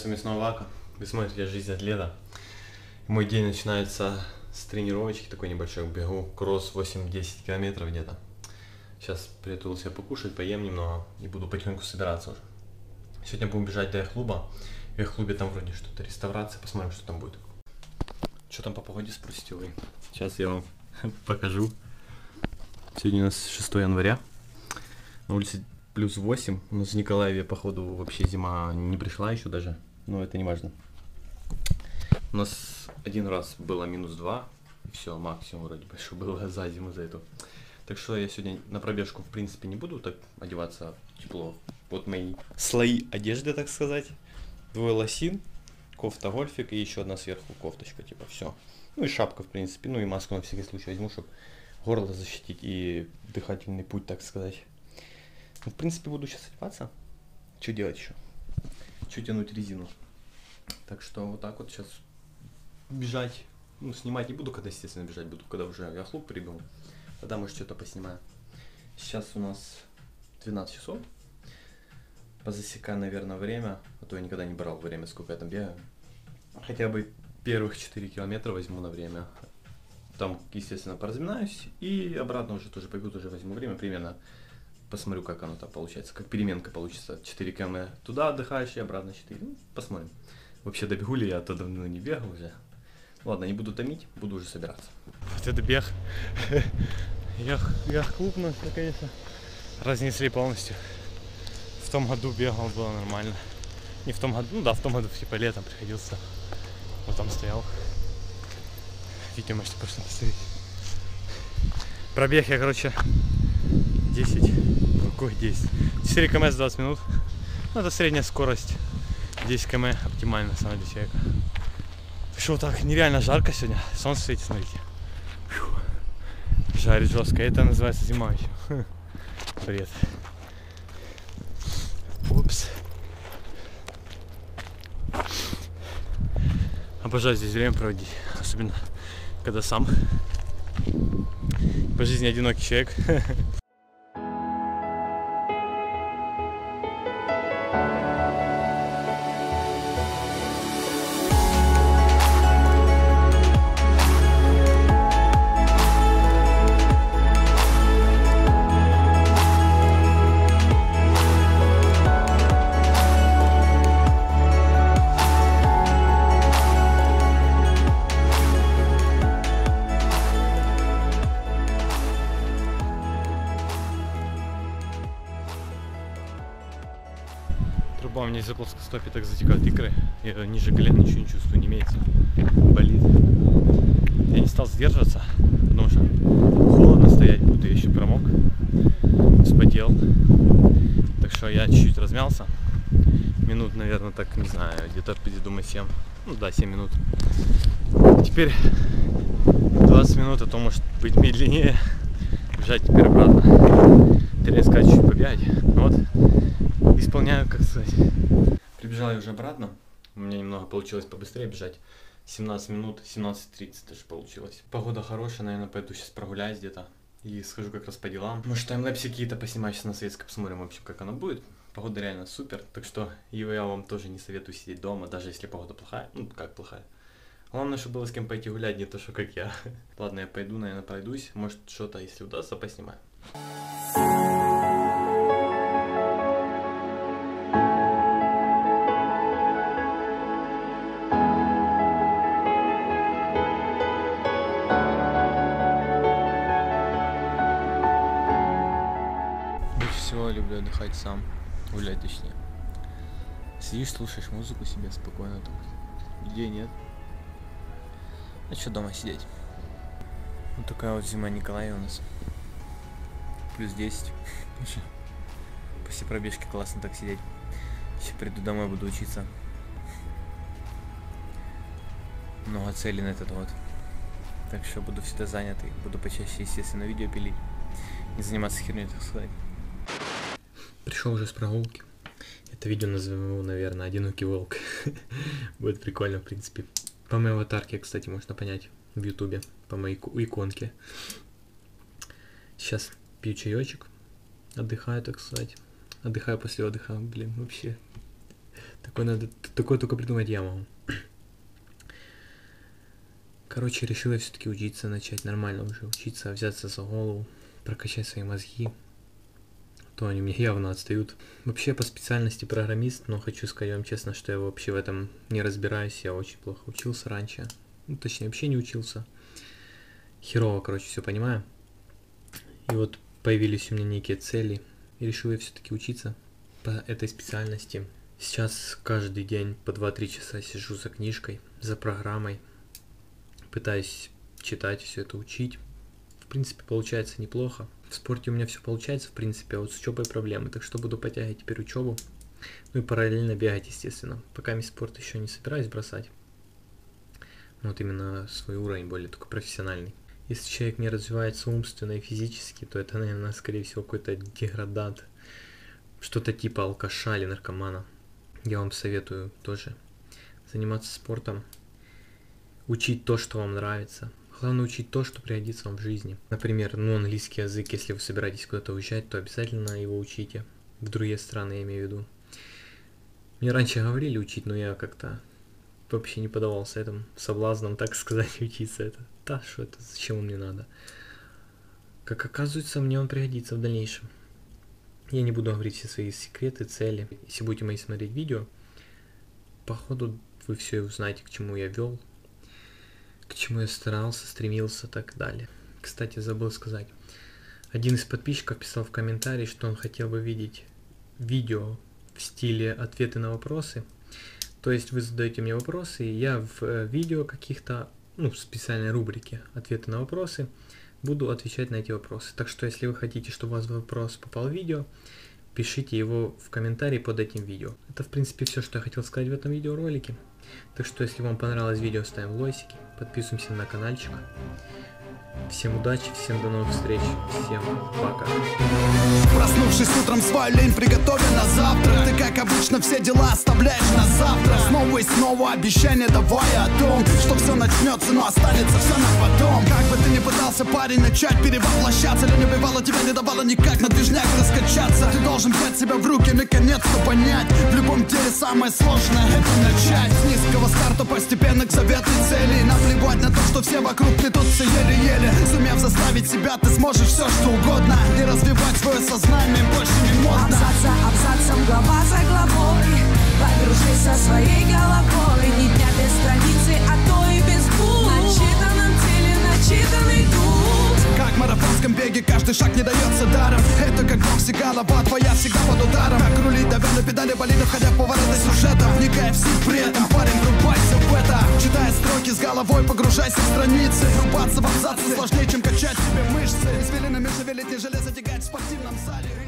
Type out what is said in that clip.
с вами снова Вака. Вы смотрите «Жизнь атлета». Мой день начинается с тренировочки, такой небольшой, бегу кросс 8-10 километров где-то. Сейчас приготовил себе покушать, поем немного и буду потихоньку собираться уже. Сегодня будем бежать до яхт-клуба. В яхт-клубе там вроде что-то реставрация, посмотрим, что там будет. Что там по погоде, спросите вы? Сейчас я вам покажу. Сегодня у нас 6 января. На улице плюс 8. У нас в Николаеве, походу, вообще зима не пришла еще даже. Но это не важно. У нас один раз было минус 2. И все, максимум вроде бы, что было за зиму, за эту. Так что я сегодня на пробежку, в принципе, не буду так одеваться тепло. Вот мои слои одежды, так сказать. 2 лосин, кофта гольфик и еще одна сверху кофточка, типа, все. Ну и шапка, в принципе. Ну и маску на всякий случай возьму, чтобы горло защитить и дыхательный путь, так сказать. Ну, в принципе, буду сейчас одеваться. Что делать еще? Что тянуть резину? Так что вот так вот сейчас бежать. Ну, снимать не буду, когда, естественно, бежать буду, когда уже я клуб прибыл. Тогда, может, что-то поснимаю. Сейчас у нас 12 часов. Позасекаю, наверное, время. А то я никогда не брал время, сколько я там бегаю. Хотя бы первых 4 километра возьму на время. Там, естественно, поразминаюсь. И обратно уже тоже пойду, тоже возьму время примерно. Посмотрю, как оно там получается. Как переменка получится. 4 км туда отдыхаешь и обратно 4. Ну, посмотрим. Вообще добегу ли я, а то давно не бегал уже. Ладно, не буду томить, буду уже собираться. Вот это бег. Яхт-клуб нас, конечно, разнесли полностью. В том году бегал, было нормально. Не в том году, ну да, в том году, типа летом приходился. Вот там стоял. Видите, можете просто посмотреть. Пробег я, короче, 10. Какой 10? 4 км за 20 минут. Ну, это средняя скорость. 10 км оптимально, самое для человека. Что так нереально жарко сегодня. Солнце светит, смотрите. Фью. Жарит жестко. Это называется зима еще. Бред. Упс. Обожаю здесь время проводить. Особенно, когда сам по жизни одинокий человек. Труба у меня из-за плоскостопия так затекают икры. Я ниже колена ничего не чувствую, не имеется. Болит. Я не стал сдерживаться, потому что холодно стоять, будто я еще промок. Вспотел. Так что я чуть-чуть размялся. Минут, наверное, так, не знаю, где-то, думаю, 7. Ну да, 7 минут. Теперь 20 минут, а то может быть медленнее. Бежать теперь обратно. Теперь сказать, чуть побегать. Вот. Исполняю, как сказать. Прибежал я уже обратно. У меня немного получилось побыстрее бежать. 17 минут, 17:30 даже получилось. Погода хорошая, наверное, пойду сейчас прогуляюсь где-то. И схожу как раз по делам. Может, таймлэпсы какие-то поснимаю сейчас на Светской, посмотрим, в общем, как оно будет. Погода реально супер. Так что я вам тоже не советую сидеть дома, даже если погода плохая. Ну, как плохая. Главное, чтобы было с кем пойти гулять, не то, что как я. Ладно, я пойду, наверное, пройдусь. Может, что-то, если удастся, поснимаю. Люблю отдыхать сам, гулять точнее. Сидишь, слушаешь музыку себе спокойно, там людей нет. А что дома сидеть? Вот такая вот зима Николая у нас. Плюс 10. После пробежки классно так сидеть. Сейчас приду домой, буду учиться. Много целей на этот год. Так что буду всегда занят и буду почаще, естественно, видео пилить. Не заниматься херней, так сказать. Пришел уже с прогулки. Это видео назовем его, наверное, «Одинокий волк». Будет прикольно, в принципе. По моей аватарке, кстати, можно понять в ютубе. По моей иконке. Сейчас пью чаечек. Отдыхаю, так сказать. Отдыхаю после отдыха, блин, вообще Такое только придумать я могу. Короче, решила все-таки учиться, начать нормально уже учиться, взяться за голову, прокачать свои мозги. То они у меня явно отстают. Вообще по специальности программист, но хочу сказать вам честно, что я вообще в этом не разбираюсь. Я очень плохо учился раньше. Ну, точнее, вообще не учился. Херово, короче, все понимаю. И вот появились у меня некие цели. И решил я все-таки учиться по этой специальности. Сейчас каждый день по 2-3 часа сижу за книжкой, за программой. Пытаюсь читать, все это учить. В принципе, получается неплохо. В спорте у меня все получается, в принципе, а вот с учебой проблемы. Так что буду подтягивать теперь учебу. Ну и параллельно бегать, естественно. Пока я спорт еще не собираюсь бросать. Вот именно свой уровень более только профессиональный. Если человек не развивается умственно и физически, то это, наверное, скорее всего, какой-то деградант. Что-то типа алкаша или наркомана. Я вам советую тоже заниматься спортом. Учить то, что вам нравится. Главное учить то, что пригодится вам в жизни. Например, английский язык, если вы собираетесь куда-то уезжать, то обязательно его учите. В другие страны, я имею в виду. Мне раньше говорили учить, но я как-то вообще не поддавался этим соблазнам, так сказать, учиться это. Да, что это, зачем он мне надо? Как оказывается, мне он пригодится в дальнейшем. Я не буду говорить все свои секреты, цели. Если будете мои смотреть видео, походу вы все и узнаете, к чему я вел, к чему я старался, стремился и так далее. Кстати, забыл сказать. Один из подписчиков писал в комментарии, что он хотел бы видеть видео в стиле ответы на вопросы. То есть вы задаете мне вопросы, и я в видео каких-то, в специальной рубрике ответы на вопросы буду отвечать на эти вопросы. Так что, если вы хотите, чтобы у вас вопрос попал в видео, пишите его в комментарии под этим видео. Это, в принципе, все, что я хотел сказать в этом видеоролике. Так что, если вам понравилось видео, ставим лайки, подписываемся на каналчик. Всем удачи, всем до новых встреч, всем пока. Проснувшись утром, свою лень приготовя на завтра. Ты, как обычно, все дела оставляешь на завтра. Снова и снова обещания давая о том, что все начнется, но останется все на потом. Как бы ты ни пытался, парень, начать перевоплощаться, лень убивала тебя, не давала никак на движняк раскачаться. Ты должен взять себя в руки, наконец-то понять, в любом деле самое сложное — это начать. С низкого старта постепенно к заветной цели. Наплевать на то, что все вокруг плетутся еле-еле. Сумев заставить себя, ты сможешь все, что угодно. И развивать свое сознание больше не модно. Абзац за абзацем, глава за главой, погружись со своей головой. Ни дня без страницы, а то и без букв. В начитанном теле начитанный дух. Как в марафонском беге каждый шаг не дается даром. Это как бокс и голова твоя всегда под ударом. Как рулить, давя на педали болида, входя в повороты сюжета. Вникая в суть при этом, парень, врубайся в это. Читая строки с головой, погружайся в страницы. Врубаться в абзацы сложнее, чем качать себе мышцы. Извилинами шевелить, не железо тягать в спортивном зале.